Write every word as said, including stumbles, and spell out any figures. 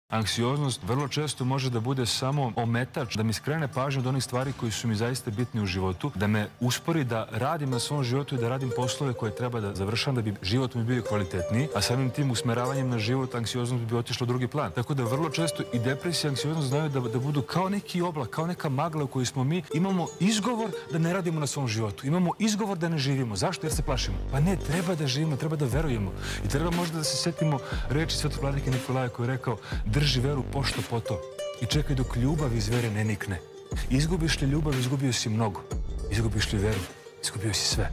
Anksioznost vrlo često može da bude samo ometač, da mi skrene pažnju od onih stvari koji su mi zaista bitni u životu, da me uspori da radim na svom životu i da radim poslove koje treba da završam da bi život mi bio kvalitetniji, a samim tim usmeravanjem na život anksioznost bi otišla u drugi plan. Tako da vrlo često i depresija i anksioznost znaju da, da budu kao neki oblak, kao neka magla u kojoj smo mi. Imamo izgovor da ne radimo na svom životu, imamo izgovor da ne živimo. Zašto? Jer se plašimo. Pa ne, treba da živimo, treba da verujemo. I treba možda da se setimo reči Svetog vladike Nikolaja koji je rekao: drži veru pošto poto i čekaj dok ljubav iz vere ne nikne. Izgubiš li ljubav, izgubio si mnogo. Izgubiš li veru, izgubio si sve.